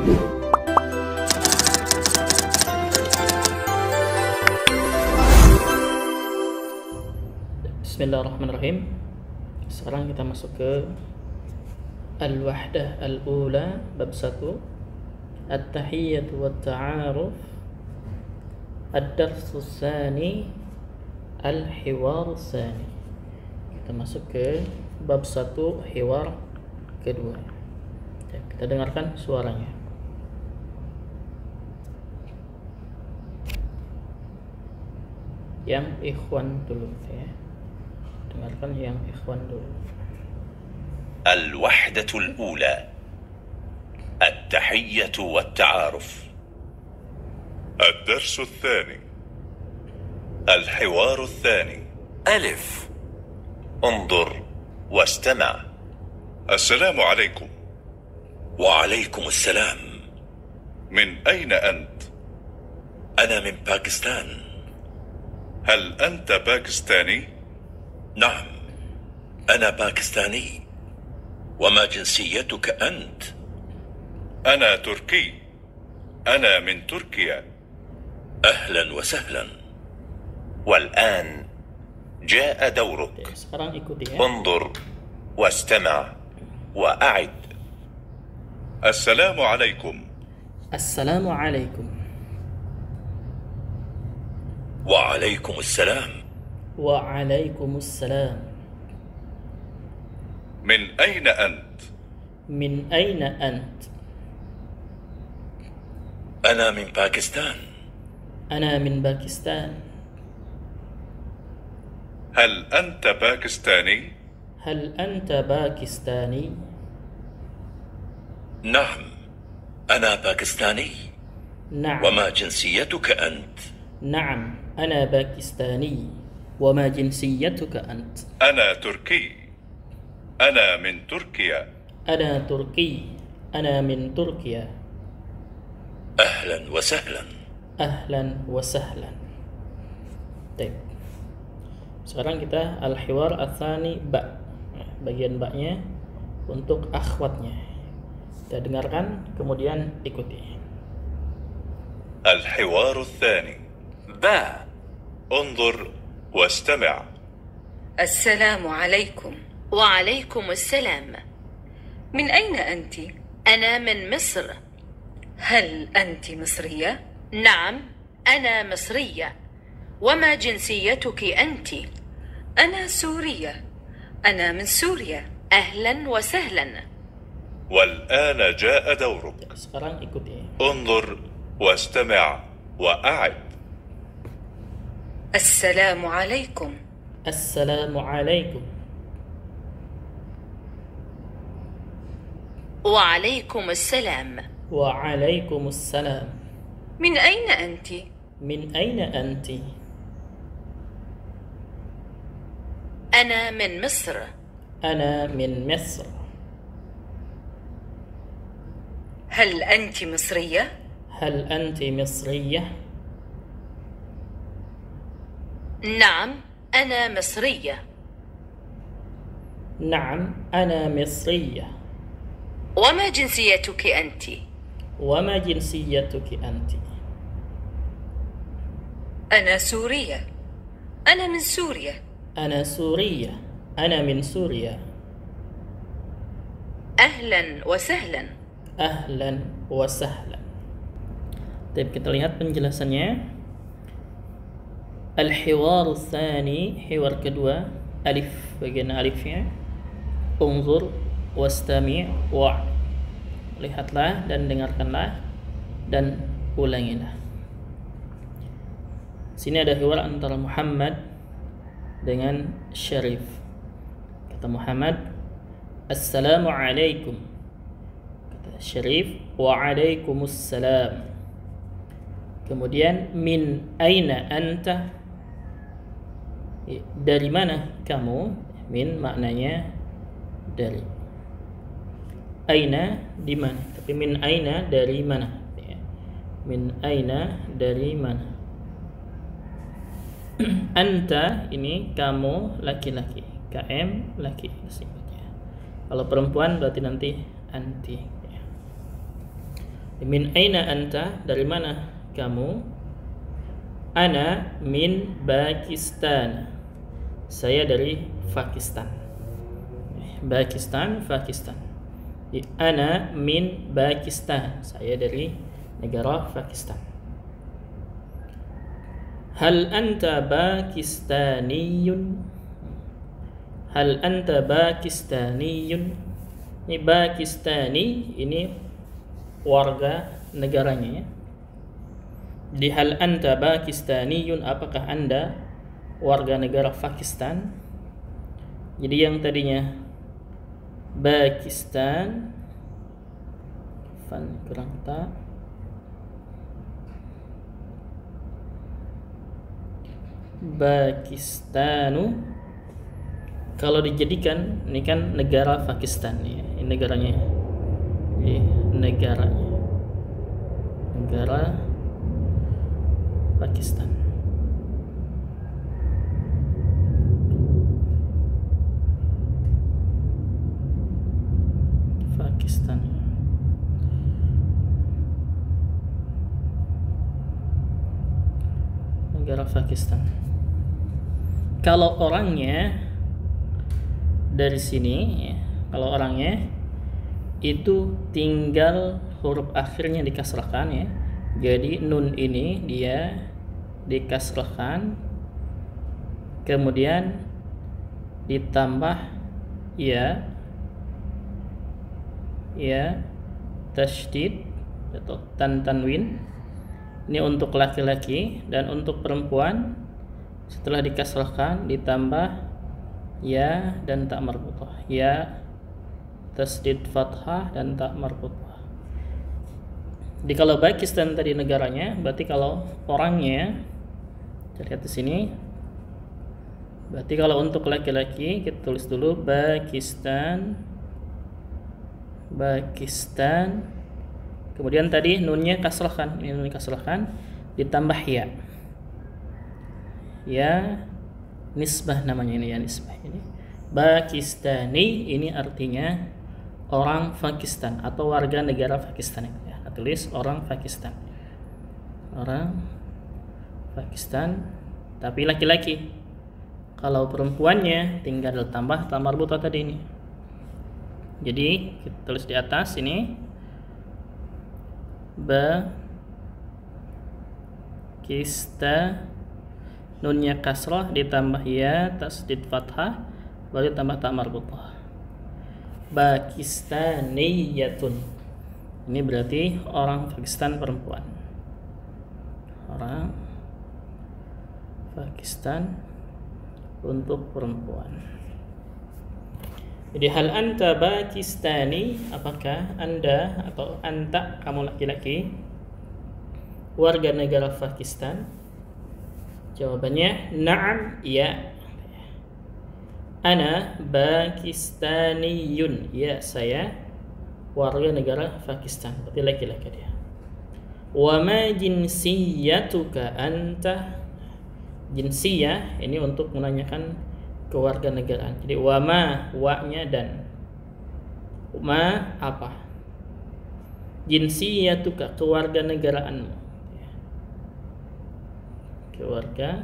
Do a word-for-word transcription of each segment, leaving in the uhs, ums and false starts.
Bismillahirrahmanirrahim. Sekarang kita masuk ke Al-Wahdah Al-Ula bab satu, At-Tahiyyatu wat-Ta'aruf, Ad-Darsu Tsani, Al-Hiwar Tsani. Kita masuk ke bab satu, hiwar kedua. Kita dengarkan suaranya. Yang ikhwan dulu ya. Dengarkan yang ikhwan dulu. الوحدة الأولى التحية والتعارف. الدرس الثاني الحوار الثاني. ألف، انظر واستمع. السلام عليكم. وعليكم السلام. من أين أنت؟ أنا من باكستان. هل أنت باكستاني؟ نعم، أنا باكستاني. وما جنسيتك أنت؟ أنا تركي. أنا من تركيا. أهلا وسهلا. والآن جاء دورك. انظر واستمع وأعد. السلام عليكم. السلام عليكم. وعليكم السلام. وعليكم السلام. من أين أنت؟ من أين أنت؟ أنا من باكستان. أنا من باكستان. هل أنت باكستاني؟ هل أنت باكستاني؟ نعم، أنا باكستاني. نعم. وما جنسيتك أنت؟ نعم، أنا باكستاني. وما جنسيتك أنت؟ أنا تركي. أنا من تركيا. أنا تركي. أنا من تركيا. أهلا وسهلا. أهلا وسهلا. طيب. Sekarang kita al-hiwar ats-tsani ba. Bagian ba-nya untuk akhwatnya. Kita dengarkan kemudian ikuti. الحوار الثاني. با. انظر واستمع. السلام عليكم. وعليكم السلام. من أين أنت؟ أنا من مصر. هل أنت مصرية؟ نعم، أنا مصرية. وما جنسيتك أنت؟ أنا سورية. أنا من سوريا. أهلا وسهلا. والآن جاء دورك. Sekarang ikuti. انظر واستمع وأعد. السلام عليكم. السلام عليكم. وعليكم السلام. وعليكم السلام. من أين أنت؟ من أين أنت؟ أنا من مصر. أنا من مصر. هل أنت مصرية؟ هل أنت مصرية؟ نعم، أنا مصرية. نعم، أنا مصرية. وما جنسيتك أنت؟ وما جنسيتك أنت؟ أنا سورية. أنا من سوريا. أنا سورية. أنا من سوريا. أهلا وسهلا. أهلا وسهلا. طيب, kita lihat penjelasannya. Al-hiwar tsani, hiwar kedua, alif, bagian alifnya. Unzur wastami' wa. Lihatlah dan dengarkanlah dan ulangilah. Sini ada hiwar antara Muhammad dengan Syarif. Kata Muhammad, Assalamu alaikum. Kata Syarif, Wa'alaikumussalam. Kemudian min aina anta? Dari mana kamu? Min maknanya dari. Aina di mana? Tapi min aina dari mana? Min aina dari mana? Anta ini kamu laki-laki. K M laki disebutnya. Kalau perempuan berarti nanti anti. Min aina anta, dari mana kamu? Ana min Pakistan, saya dari Pakistan. Pakistan, Pakistan. Ana min Pakistan, saya dari negara Pakistan. Hal anta Pakistaniyun? Hal anta Pakistaniyun? Ini Pakistani, ini warga negaranya ya. Di hal anta Pakistaniyun, apakah anda warga negara Pakistan? Jadi yang tadinya Pakistan, fan kurang tak, Pakistanu, kalau dijadikan ini kan negara Pakistan ya, ini negaranya, ini negaranya, negara Pakistan. Pakistan. Negara Pakistan. Kalau orangnya dari sini ya, kalau orangnya itu tinggal huruf akhirnya dikasrahkan ya. Jadi nun ini dia dikasrahkan, kemudian ditambah ya, ya tasydid atau tan tanwin. Ini untuk laki-laki, dan untuk perempuan setelah dikasrahkan ditambah ya dan tak marbutah, ya tasydid fathah dan tak marbutah. Jadi kalau Pakistan tadi negaranya, berarti kalau orangnya, kita lihat di sini. Berarti kalau untuk laki-laki kita tulis dulu Pakistan, Pakistan. Kemudian tadi nunnya kasrahkan, ini nun kasrahkan ditambah ya. Ya nisbah namanya ini, ya nisbah ini. Pakistani ini artinya orang Pakistan atau warga negara Pakistan ya. Tulis orang Pakistan, orang Pakistan, tapi laki-laki. Kalau perempuannya tinggal tambah ta marbutah tadi ini. Jadi kita tulis di atas ini Pakistan, nunnya kasrah ditambah ya tasydid fathah baru tambah ta marbutah. Pakistaniyatun. Ini berarti orang Pakistan perempuan. Orang Pakistan untuk perempuan. Jadi hal anta Pakistani, apakah anda atau anta kamu laki-laki warga negara Pakistan? Jawabannya na'am, ya. Ana Pakistaniyun, ya saya warga negara Pakistan, berarti laki-laki dia. Wa ma jinsiyatuka anta? Jinsiyah ini untuk menanyakan kewarganegaraan. Jadi wa ma, wa-nya dan. Ma apa? Jinsiyatuka, kewarganegaraanmu. Kewarga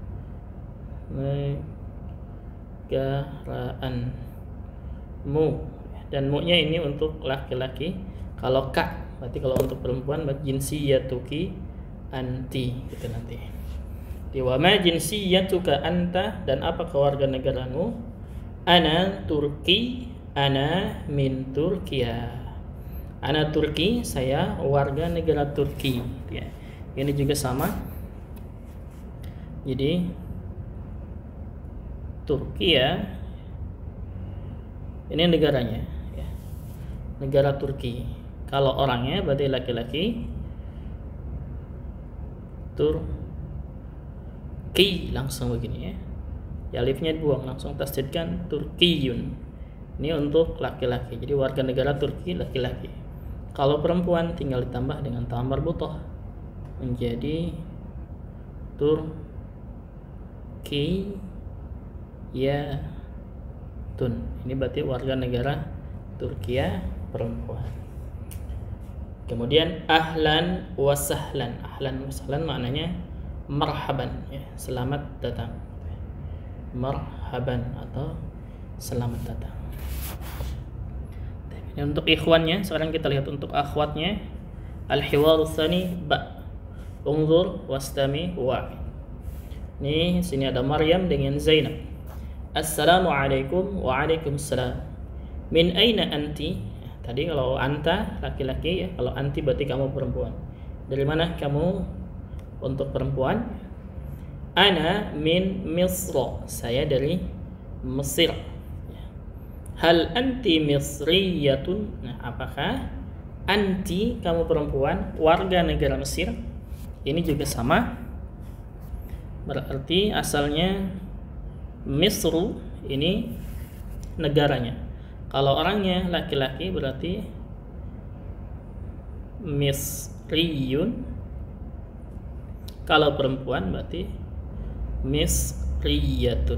negaraanmu. Dan mu-nya ini untuk laki-laki. Kalau ka, berarti kalau untuk perempuan jinsiyatuki anti, gitu nanti. Di wa ma jinsiyatuka anta, dan apa kewarganegaraanmu? Ana Turki, ana min Turkiya. Ana Turki, saya warga negara Turki ya. Ini juga sama. Jadi Turkiya ini negaranya ya. Negara Turki. Kalau orangnya berarti laki-laki, Turki langsung begini ya. Ya alifnya dibuang, langsung tasdidkan Turkiyun. Ini untuk laki-laki. Jadi warga negara Turki laki-laki. Kalau perempuan tinggal ditambah dengan ta marbutah menjadi Turki ya tun. Ini berarti warga negara Turkiya perempuan. Kemudian ahlan wa sahlan. Ahlan wa sahlan maknanya marhaban, ya, selamat datang. Marhaban atau selamat datang. Dan untuk ikhwannya, sekarang kita lihat untuk akhwatnya. Al-hiwaru tsani ba. Unzur wastami wa. Nih, sini ada Maryam dengan Zainab. Assalamualaikum. Waalaikumsalam. Min aina anti? Tadi kalau anta laki-laki, ya, kalau anti berarti kamu perempuan. Dari mana kamu untuk perempuan? Ana min Misr. Saya dari Mesir. Hal anti Misriyatun? Nah, apakah anti kamu perempuan warga negara Mesir? Ini juga sama. Berarti asalnya Misru ini negaranya. Kalau orangnya laki-laki berarti Misriyun. Kalau perempuan berarti Misriyatun.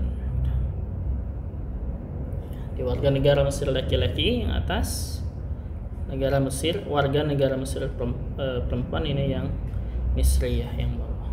Di warga negara Mesir laki-laki yang atas, negara Mesir, warga negara Mesir perempuan ini yang Misriyah yang bawah.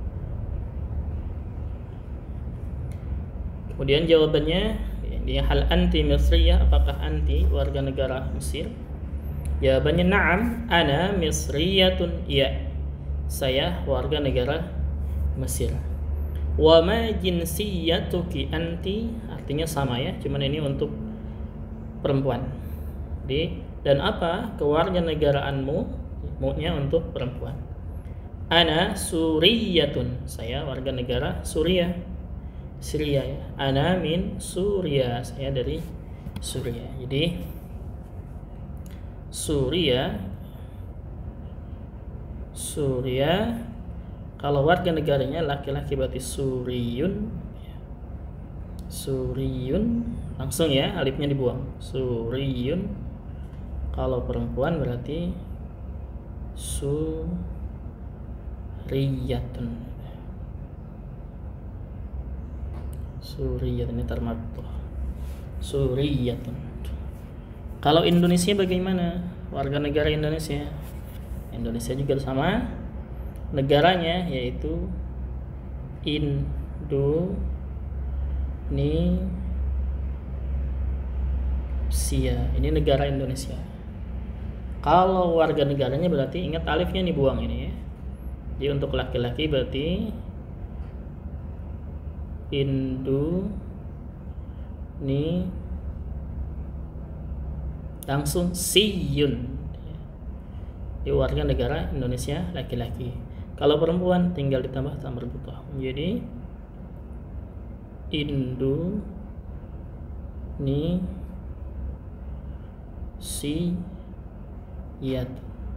Kemudian jawabannya, dia hal anti Misriyah, apakah anti warga negara Mesir? Jawabannya na'am, ana Misriyatun, ya, saya warga negara Mesir. Wa ma jinsiyatuki anti, artinya sama ya, cuman ini untuk perempuan. Jadi, dan apa kewarganegaraanmu? Mu-nya untuk perempuan. Ana Suriyatun, saya warga negara Suriah. Syria ya. Ana min Suria, saya dari Suria. Jadi Suria Suria kalau warga negaranya laki-laki berarti Suriyun. Suriyun langsung ya, alifnya dibuang. Suriyun. Kalau perempuan berarti Suriyatun. Suriyatun ini termaktuh. Suriyatun. Kalau Indonesia bagaimana? Warga negara Indonesia. Indonesia juga sama. Negaranya yaitu Indonesia. Ini negara Indonesia. Kalau warga negaranya berarti ingat alifnya dibuang ini ya. Jadi untuk laki-laki berarti Indo ni langsung siyun. Di warga negara Indonesia laki-laki. Kalau perempuan tinggal ditambah tamr butuh. Jadi Indo ni si yat.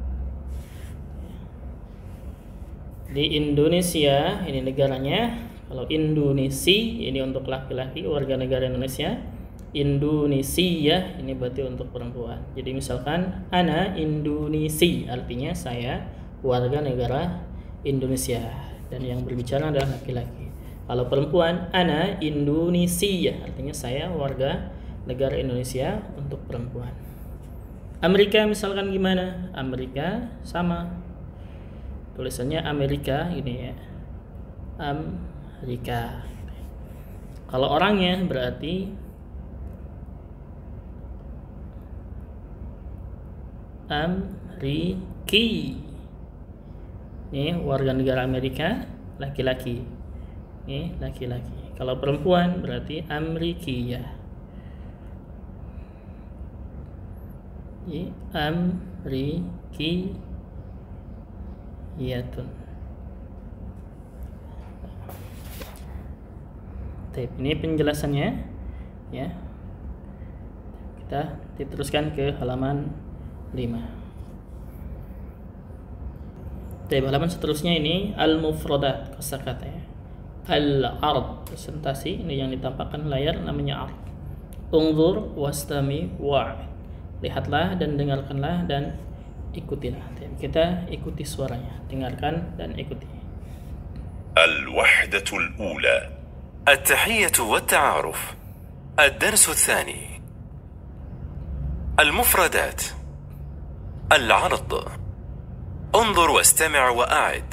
Di Indonesia ini negaranya. Kalau Indonesia ini untuk laki-laki warga negara Indonesia, Indonesia ini berarti untuk perempuan. Jadi misalkan ana Indonesia artinya saya warga negara Indonesia dan yang berbicara adalah laki-laki. Kalau perempuan ana Indonesia artinya saya warga negara Indonesia untuk perempuan. Amerika misalkan gimana? Amerika sama. Tulisannya Amerika ini ya. Am Amerika. Kalau orangnya berarti Amriki. Ini warga negara Amerika laki-laki. Ini laki-laki. Kalau perempuan berarti Amrikiyah. Ini Amrikiyatun. Ini penjelasannya ya. Kita diteruskan ke halaman lima. Halaman seterusnya ini al-mufradat, kosakata ya. Al-ard, presentasi ini yang ditampakkan layar namanya ard. Unzur wastami wa'. Lihatlah dan dengarkanlah dan ikutilah. Kita ikuti suaranya, dengarkan dan ikuti. الوحدة الأولى التحية والتعارف. الدرس الثاني. المفردات. العرض. انظر واستمع وأعد.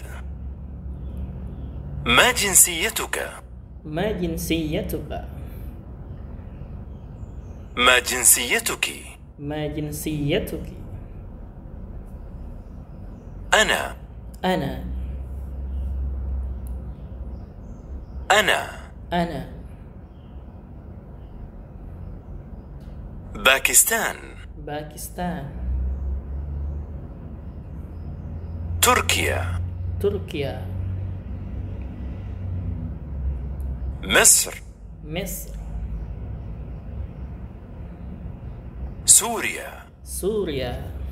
ما جنسيتك؟ ما جنسيتك؟ ما جنسيتك؟ ما جنسيتك؟ أنا أنا أنا أنا باكستان، باكستان، تركيا، تركيا، مصر، مصر، سوريا، سوريا،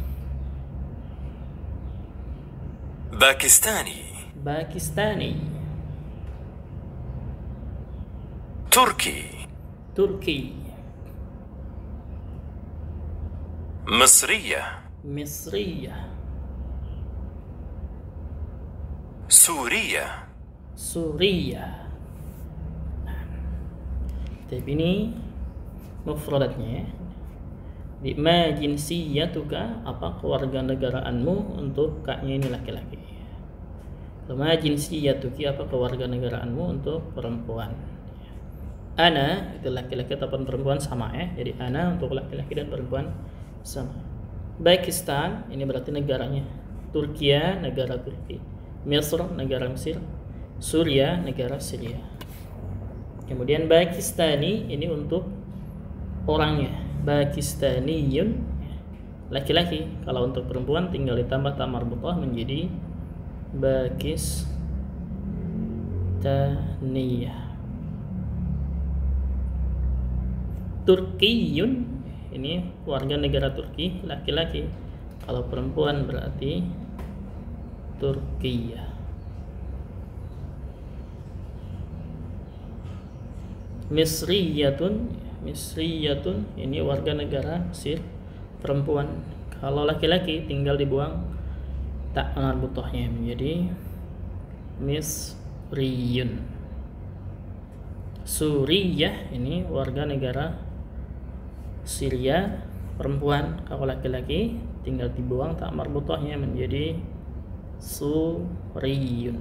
باكستاني، باكستاني، تركي، تركي، مصرية، مصرية، سورية. سوريا. Tapi ini mufradatnya. Di ma jinsiyatuka, apa kewarganegaraanmu, untuk kaknya ini laki-laki. Ma jinsiyatuki, apa kewarganegaraanmu, untuk perempuan. Ana itu laki-laki ataupun perempuan sama ya. Jadi ana untuk laki-laki dan perempuan sama. Pakistan ini berarti negaranya. Turkiya negara Turki. Misr negara Mesir. Suria negara Syria. Kemudian Pakistani ini untuk orangnya. Pakistaniyun laki-laki. Kalau untuk perempuan tinggal ditambah ta marbutah menjadi Pakistaniyah. Turkiyun ini warga negara Turki, laki-laki. Kalau perempuan berarti Turkiya. Misriyatun, Misriyatun ini warga negara Mesir, perempuan. Kalau laki-laki tinggal dibuang tak marbutahnya menjadi Misriyun. Suriyah ini warga negara Syria, perempuan. Kalau laki-laki tinggal dibuang tak marbutahnya menjadi Suriyun.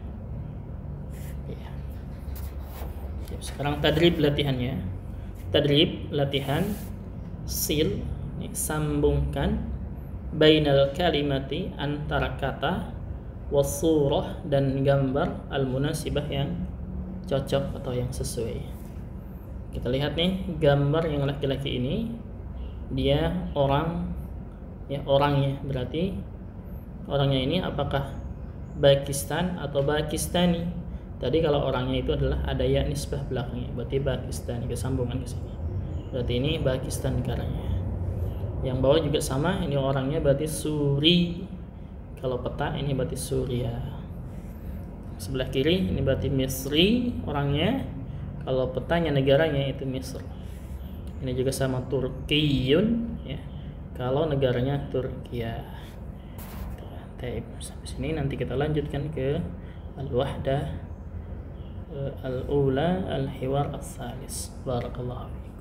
Ya. Sekarang tadrib latihannya. Tadrib latihan sil, ini, sambungkan bainal kalimati, antara kata, wasurah, dan gambar, al-munasibah, yang cocok atau yang sesuai. Kita lihat nih gambar yang laki-laki ini, dia orang, ya orangnya, berarti orangnya ini apakah Pakistan atau Pakistani? Tadi kalau orangnya itu adalah ada ya nisbah belakangnya, berarti Pakistani, kesambungan ke sini. Berarti ini Pakistan negaranya. Yang bawah juga sama, ini orangnya berarti Suri. Kalau peta ini berarti Suria. Sebelah kiri ini berarti Misri orangnya. Kalau petanya negaranya itu Misr. Ini juga sama Turkiyun ya. Kalau negaranya Turkiya. Baik, sampai sini nanti kita lanjutkan ke al-wahdah al-ula al-hiwar al-thalis. Barakallahu fiik.